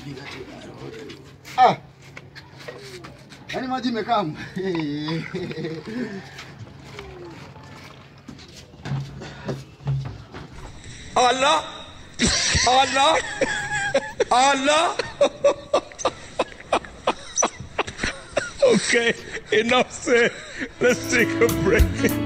Ah. Yaani maji imekam. Allah. Allah. Allah. Okay, enough said. Let's take a break.